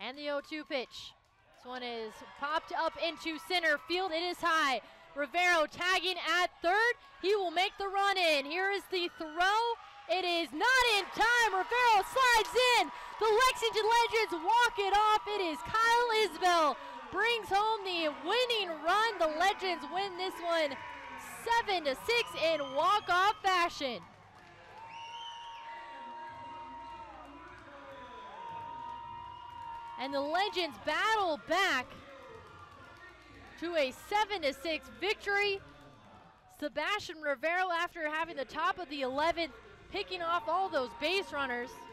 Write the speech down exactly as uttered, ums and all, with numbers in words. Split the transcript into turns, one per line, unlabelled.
And the oh two pitch. This one is popped up into center field. It is high. Rivero tagging at third. He will make the run in. Here is the throw. It is not in time. Rivero slides in. The Lexington Legends walk it off. It is Kyle Isbel brings home the winning run. The Legends win this one seven to six in walk-off fashion. And the Legends battle back to a seven to six victory. Sebastian Rivero, after having the top of the eleventh, picking off all those base runners.